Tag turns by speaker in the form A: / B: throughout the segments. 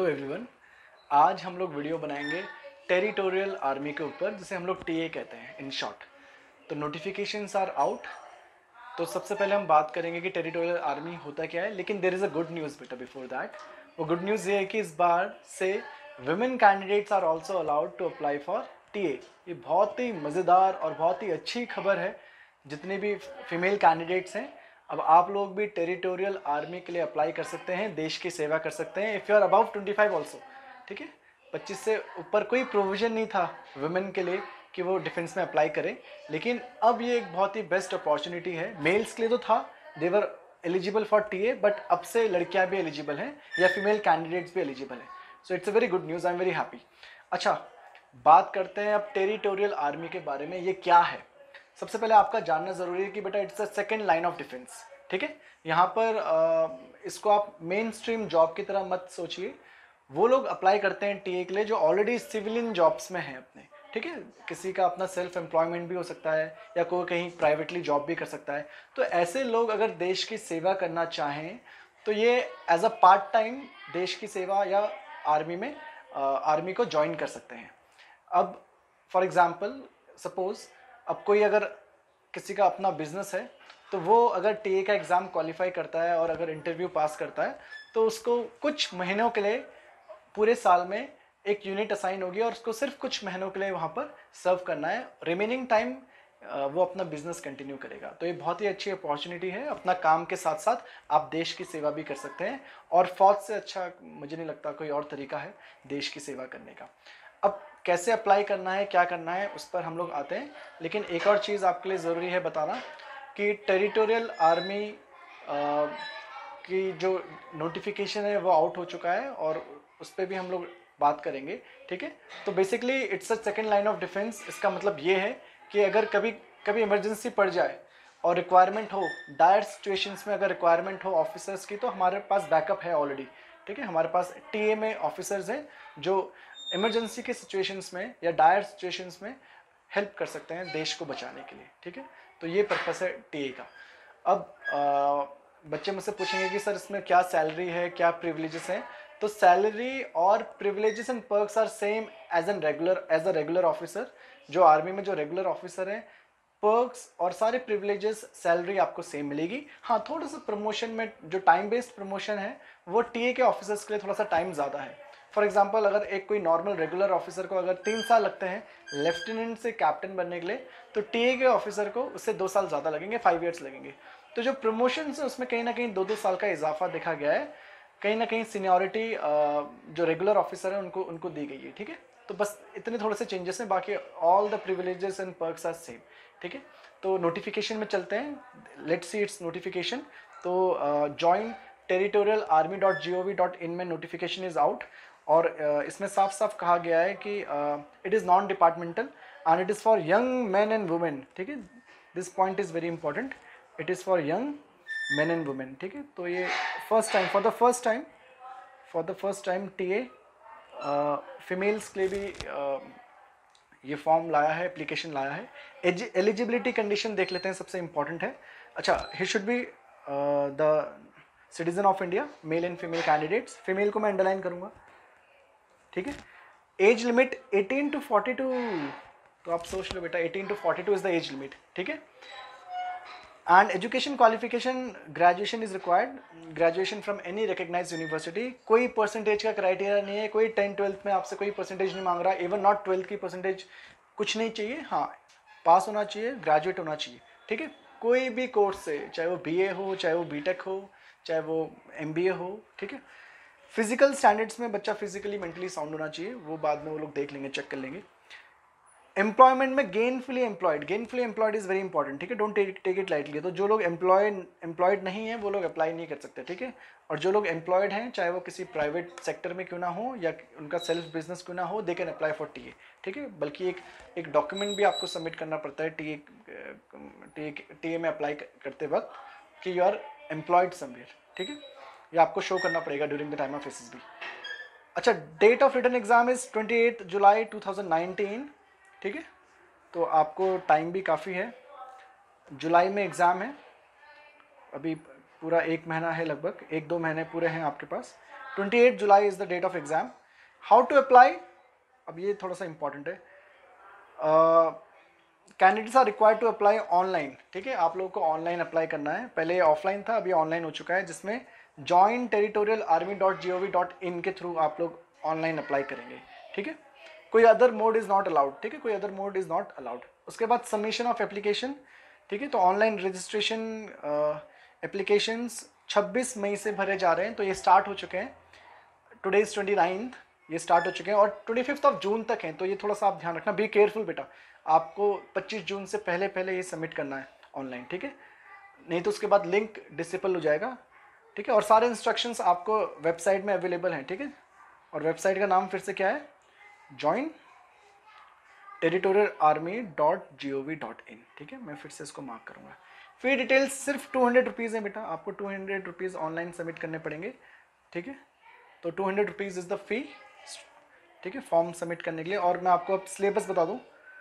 A: Hello everyone. आज हम लोग वीडियो बनाएंगे टेरिटोरियल आर्मी के ऊपर, जिसे हम लोग टीए कहते हैं इन शॉर्ट। तो नोटिफिकेशंस आर आउट। तो सबसे पहले हम बात करेंगे कि टेरिटोरियल आर्मी होता क्या है, लेकिन there is a good news बेटा बिफोर दैट। वो गुड न्यूज़ ये है कि इस बार से women candidates are also allowed to apply for TA. ये बहुत ही मज़ेदार और बहुत ही अच्छी खबर है। जितने भी फीमेल कैंडिडेट्स हैं, अब आप लोग भी टेरिटोरियल आर्मी के लिए अप्लाई कर सकते हैं, देश की सेवा कर सकते हैं। If you are above 25 also, ठीक है। 25 से ऊपर कोई प्रोविज़न नहीं था वुमेन के लिए कि वो डिफेंस में अप्लाई करें, लेकिन अब ये एक बहुत ही बेस्ट अपॉर्चुनिटी है। मेल्स के लिए तो था, they were eligible for TA, but अब से लड़कियां भी एलिजिबल हैं या फीमेल कैंडिडेट्स भी एलिजिबल हैं। So it's a very good news, I am very happy. अच्छा, बात करते हैं अब टेरिटोरियल आर्मी के बारे में। ये क्या है, सबसे पहले आपका जानना ज़रूरी है कि बेटा it's a second line of defence, ठीक है। यहाँ पर इसको आप मेन स्ट्रीम जॉब की तरह मत सोचिए। वो लोग अप्लाई करते हैं टीए के लिए जो ऑलरेडी सिविलियन जॉब्स में हैं अपने, ठीक है। किसी का अपना सेल्फ एम्प्लॉयमेंट भी हो सकता है या कोई कहीं प्राइवेटली जॉब भी कर सकता है। तो ऐसे लोग अगर देश की सेवा करना चाहें तो ये एज अ पार्ट टाइम देश की सेवा या आर्मी में आर्मी को ज्वाइन कर सकते हैं। अब फॉर एग्जांपल सपोज अब कोई अगर किसी का अपना बिजनेस है, तो वो अगर टीए का एग्ज़ाम क्वालिफाई करता है और अगर इंटरव्यू पास करता है तो उसको कुछ महीनों के लिए पूरे साल में एक यूनिट असाइन होगी और उसको सिर्फ कुछ महीनों के लिए वहाँ पर सर्व करना है। रिमेनिंग टाइम वो अपना बिजनेस कंटिन्यू करेगा। तो ये बहुत ही अच्छी अपॉर्चुनिटी है। अपना काम के साथ साथ आप देश की सेवा भी कर सकते हैं, और फौज से अच्छा मुझे नहीं लगता कोई और तरीका है देश की सेवा करने का। अब कैसे अप्लाई करना है, क्या करना है, उस पर हम लोग आते हैं। लेकिन एक और चीज़ आपके लिए ज़रूरी है बताना कि टेरिटोरियल आर्मी की जो नोटिफिकेशन है वो आउट हो चुका है और उस पर भी हम लोग बात करेंगे, ठीक है। तो basically it's a second line of defence. इसका मतलब ये है कि अगर कभी कभी इमरजेंसी पड़ जाए और रिक्वायरमेंट हो, डायर सिचुएशंस में अगर रिक्वायरमेंट हो ऑफिसर्स की, तो हमारे पास बैकअप है ऑलरेडी, ठीक है। हमारे पास टीए में ऑफिसर्स हैं जो इमरजेंसी के सिचुएशंस में या डायर सिचुएशंस में हेल्प कर सकते हैं देश को बचाने के लिए, ठीक है। तो ये पर्पस है टीए का। अब बच्चे मुझसे पूछेंगे कि सर इसमें क्या सैलरी है, क्या प्रिविलेजेस हैं। तो सैलरी और privileges and perks are same as a regular officer. जो आर्मी में जो रेगुलर ऑफिसर हैं, पर्क्स और सारे प्रिविलेजेस, सैलरी आपको सेम मिलेगी। हाँ, थोड़ा सा प्रमोशन में जो टाइम बेस्ड प्रमोशन है वो टीए के ऑफिसर्स के लिए थोड़ा सा टाइम ज़्यादा है। फॉर एग्जाम्पल अगर एक कोई नॉर्मल रेगुलर ऑफिसर को अगर 3 साल लगते हैं लेफ्टिनेंट से कैप्टन बनने के लिए, तो टीए के ऑफिसर को उससे 2 साल ज़्यादा लगेंगे, 5 ईयर्स लगेंगे। तो जो प्रमोशन है उसमें कहीं ना कहीं 2-2 साल का इजाफा देखा गया है। कहीं ना कहीं सीनियरिटी जो रेगुलर ऑफिसर है उनको दी गई है, ठीक है। तो बस इतने थोड़े से चेंजेस हैं, बाकी all the privileges and perks are same, ठीक है। तो नोटिफिकेशन में चलते हैं, लेट्स सी इट्स नोटिफिकेशन। तो ज्वाइन territorialarmy.gov.in में नोटिफिकेशन इज आउट, और इसमें साफ साफ कहा गया है कि it is non departmental and it is for young man and women, ठीक है। This point is very important, it is for young man and women, ठीक है। तो ये for the first time TA females के लिए भी ये फॉर्म लाया है, एप्लीकेशन लाया है। एलिजिबिलिटी कंडीशन देख लेते हैं, सबसे इंपॉर्टेंट है। अच्छा, he should be the citizen of India, male and female candidates. Female को मैं अंडरलाइन करूंगा, ठीक है। एज लिमिट 18 to 42, तो आप सोच लो बेटा 18 to 42 is the age limit, ठीक है। And education qualification graduation is required, graduation from any recognised university. कोई परसेंटेज का क्राइटेरिया नहीं है, कोई 10-12th में आपसे कोई परसेंटेज नहीं मांग रहा, इवन नॉट 12th की परसेंटेज कुछ नहीं चाहिए। हाँ, पास होना चाहिए, ग्रेजुएट होना चाहिए, ठीक है। कोई भी कोर्स से, चाहे वो बीए हो, चाहे वो बीटेक हो, चाहे वो एमबीए हो, ठीक है। फिजिकल स्टैंडर्ड्स में बच्चा फिजिकली मेंटली साउंड होना चाहिए, वो बाद में वो लोग देख लेंगे, चेक कर लेंगे। एम्प्लॉयमेंट में gainfully employed is very important, ठीक है। Don't take it lightly. तो जो लोग एम्प्लॉयड नहीं है वो लोग अप्लाई नहीं कर सकते, ठीक है। और जो लोग एम्प्लॉयड हैं, चाहे वो किसी प्राइवेट सेक्टर में क्यों ना हो या उनका सेल्फ बिजनेस क्यों ना हो, they can apply for TA, ठीक है। बल्कि एक डॉक्यूमेंट भी आपको सबमिट करना पड़ता है टीए में अप्लाई करते वक्त कि यू आर एम्प्लॉयड समवेयर, ठीक है। ये आपको शो करना पड़ेगा during the time of SSB. अच्छा, date of written exam is 28 July 2019, ठीक है। तो आपको टाइम भी काफ़ी है, जुलाई में एग्ज़ाम है, अभी पूरा 1 महीना है, लगभग 1-2 महीने पूरे हैं आपके पास। 28 July is the date of exam. How to apply, अब ये थोड़ा सा इंपॉर्टेंट है। Candidates are required to apply online, ठीक है, आप लोगों को ऑनलाइन अप्लाई करना है। पहले ये ऑफलाइन था, अभी ऑनलाइन हो चुका है, जिसमें jointerritorialarmy.gov.in के थ्रू आप लोग ऑनलाइन अप्लाई करेंगे, ठीक है। कोई other mode is not allowed, ठीक है, कोई other mode is not allowed. उसके बाद सबमिशन ऑफ एप्लीकेशन, ठीक है, तो ऑनलाइन रजिस्ट्रेशन एप्लीकेशंस 26 मई से भरे जा रहे हैं, तो ये स्टार्ट हो चुके हैं। टुडे इज 29th, ये स्टार्ट हो चुके हैं और 25 जून तक हैं, तो ये थोड़ा सा आप ध्यान रखना, बी केयरफुल बेटा, आपको 25 जून से पहले पहले ये सबमिट करना है ऑनलाइन, ठीक है, नहीं तो उसके बाद लिंक डिसेबल हो जाएगा, ठीक है। और सारे इंस्ट्रक्शंस आपको वेबसाइट में अवेलेबल हैं, ठीक है, और वेबसाइट का नाम फिर से क्या है, jointerritorialarmy.gov.in, ठीक है, मैं फिर से इसको मार्क करूँगा। फी डिटेल्स सिर्फ 200 रुपीज़ है बेटा, आपको 200 रुपीज़ ऑनलाइन सबमिट करने पड़ेंगे, ठीक है, तो 200 रुपीज़ इज़ द फी, ठीक है, फॉर्म सबमिट करने के लिए। और मैं आपको अब सिलेबस बता दूँ,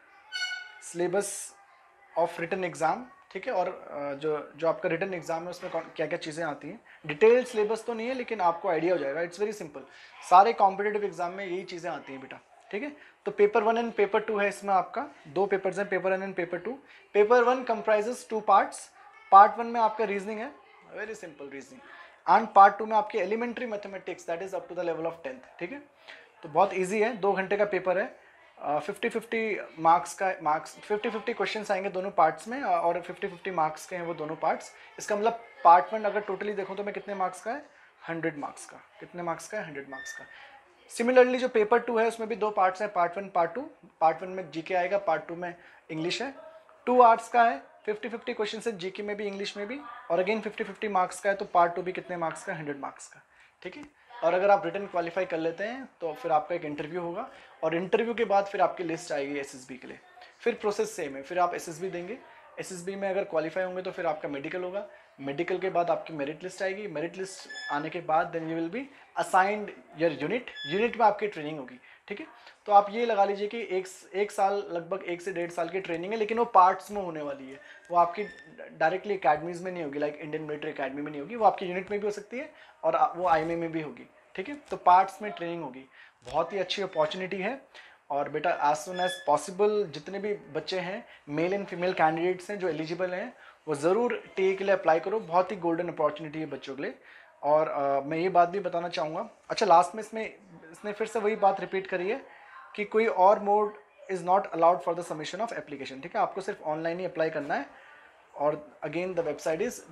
A: सिलेबस ऑफ रिटन एग्ज़ाम, ठीक है, और जो आपका रिटन एग्ज़ाम है उसमें क्या क्या चीज़ें आती हैं। डिटेल सिलेबस तो नहीं है, लेकिन आपको आइडिया हो जाएगा, इट्स वेरी सिंपल, सारे कॉम्पिटिटिव एग्जाम में यही चीज़ें आती हैं बेटा, ठीक है। तो पेपर 1 एंड पेपर 2 है, इसमें आपका 2 पेपर्स हैं, paper 1 and paper 2। Paper 1 comprises 2 parts. Part 1 में आपका रीजनिंग है, very simple reasoning, and part 2 में आपकी elementary mathematics, that is up to the level of 10th, ठीक है। तो बहुत ईजी है, 2 घंटे का पेपर है, 50-50 मार्क्स का, 50-50 क्वेश्चन आएंगे दोनों पार्ट्स में, और 50-50 मार्क्स के हैं वो दोनों पार्ट्स। इसका मतलब पार्ट 1 अगर टोटली देखो तो मैं कितने मार्क्स का है, 100 मार्क्स का, कितने मार्क्स का है, 100 मार्क्स का। सिमिलरली जो पेपर 2 है उसमें भी 2 पार्ट्स हैं, पार्ट 1 पार्ट 2। पार्ट 1 में जीके आएगा, पार्ट 2 में इंग्लिश है। 2 आर्ट्स का है, 50-50 क्वेश्चन है, जीके में भी इंग्लिश में भी, और अगेन 50-50 मार्क्स का है, तो पार्ट 2 भी कितने मार्क्स का, 100 मार्क्स का, ठीक है। और अगर आप रिटन क्वालिफाई कर लेते हैं तो फिर आपका एक इंटरव्यू होगा, और इंटरव्यू के बाद फिर आपकी लिस्ट आएगी एसएसबी के लिए। फिर प्रोसेस सेम है, फिर आप एसएसबी देंगे, एसएसबी में अगर क्वालिफाई होंगे तो फिर आपका मेडिकल होगा, मेडिकल के बाद आपकी मेरिट लिस्ट आएगी, मेरिट लिस्ट आने के बाद then you will be assigned your unit, unit में आपकी ट्रेनिंग होगी, ठीक है। तो आप ये लगा लीजिए कि एक साल, लगभग 1 से 1.5 साल की ट्रेनिंग है, लेकिन वो पार्ट्स में होने वाली है, वो आपकी डायरेक्टली अकेडमीज़ में नहीं होगी, लाइक इंडियन मिलिट्री अकेडमी में नहीं होगी, वो आपकी यूनिट में भी हो सकती है और वो आईएमए में भी होगी, ठीक है। तो पार्ट्स में ट्रेनिंग होगी, बहुत ही अच्छी अपॉर्चुनिटी है। और बेटा एज सुन एज पॉसिबल जितने भी बच्चे हैं, मेल एंड फीमेल कैंडिडेट्स हैं जो एलिजिबल हैं, वो ज़रूर टीए के लिए अप्लाई करो, बहुत ही गोल्डन अपॉर्चुनिटी है बच्चों के लिए। और मैं ये बात भी बताना चाहूँगा, अच्छा लास्ट में इसने फिर से वही बात रिपीट करी है कि कोई और mode is not allowed for the submission of application, ठीक है, आपको सिर्फ ऑनलाइन ही अप्लाई करना है। और again the website is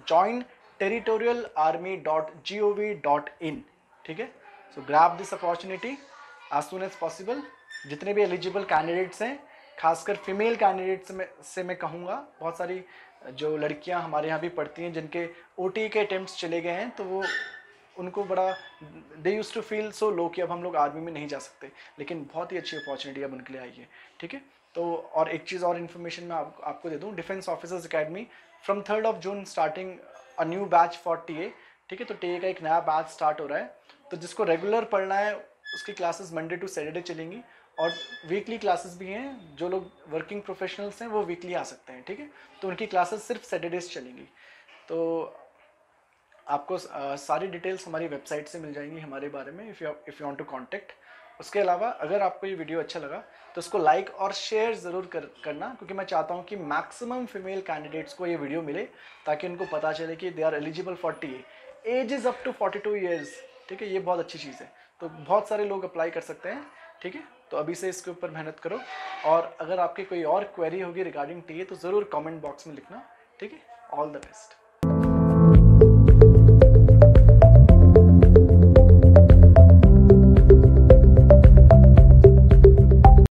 A: jointerritorialarmy.gov.in, ठीक है। So grab this opportunity as soon as possible. जितने भी एलिजिबल कैंडिडेट्स हैं, खासकर फीमेल कैंडिडेट्स से मैं कहूँगा, बहुत सारी जो लड़कियां हमारे यहाँ भी पढ़ती हैं जिनके ओटी के अटेम्प्ट्स चले गए हैं, तो वो उनको बड़ा they use to feel so low कि अब हम लोग आर्मी में नहीं जा सकते, लेकिन बहुत ही अच्छी अपॉर्चुनिटी अब उनके लिए आई है, ठीक है। तो और एक चीज़ और इन्फॉर्मेशन मैं आपको दे दूँ, defence officers academy from 3rd June starting a new batch for TA, ठीक है। तो टीए का एक नया बैच स्टार्ट हो रहा है, तो जिसको रेगुलर पढ़ना है उसकी क्लासेस मंडे टू सैटरडे चलेंगी, और वीकली क्लासेस भी हैं, जो लोग वर्किंग प्रोफेशनल्स हैं वो वीकली आ सकते हैं, ठीक है। तो उनकी क्लासेस सिर्फ सैटरडेज चलेंगी। तो आपको सारी डिटेल्स हमारी वेबसाइट से मिल जाएंगी हमारे बारे में, if you want to contact. उसके अलावा अगर आपको ये वीडियो अच्छा लगा तो इसको लाइक और शेयर ज़रूर करना, क्योंकि मैं चाहता हूँ कि मैक्सिमम फीमेल कैंडिडेट्स को ये वीडियो मिले, ताकि उनको पता चले कि they are eligible for TA, age is up to 42 years, ठीक है, ये बहुत अच्छी चीज़ है, तो बहुत सारे लोग अप्लाई कर सकते हैं, ठीक है। तो अभी से इसके ऊपर मेहनत करो, और अगर आपकी कोई और क्वेरी होगी रिगार्डिंग टीए तो ज़रूर कमेंट बॉक्स में लिखना, ठीक है। All the best.